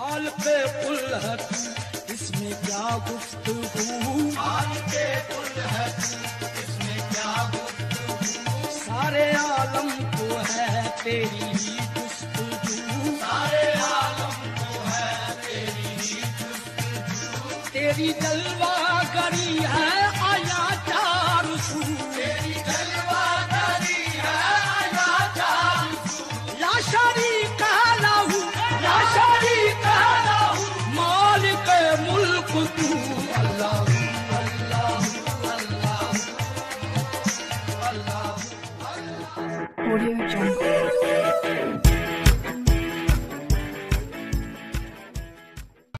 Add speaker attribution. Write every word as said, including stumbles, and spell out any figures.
Speaker 1: हाल पे कुल है तू, इसमें क्या गुफ्तगू, हाल पे कुल है तू, इसमें क्या गुफ्तगू, सारे आलम को है तेरी ही गुफ्तगू, सारे आलम को है तेरी ही गुफ्तगू, तेरी जलवागरी है आया चार सू, तेरी जलवागरी है आया चार सू, ला शरीक लहू ला शरीक लहू मालिक मुल्क तू, अल्लाह अल्लाह अल्लाह अल्लाह।